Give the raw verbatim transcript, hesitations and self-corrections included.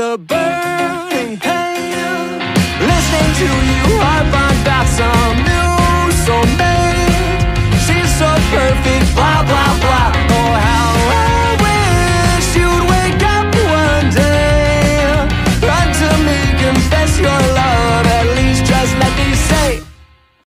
the burning pain. Listening to you, I find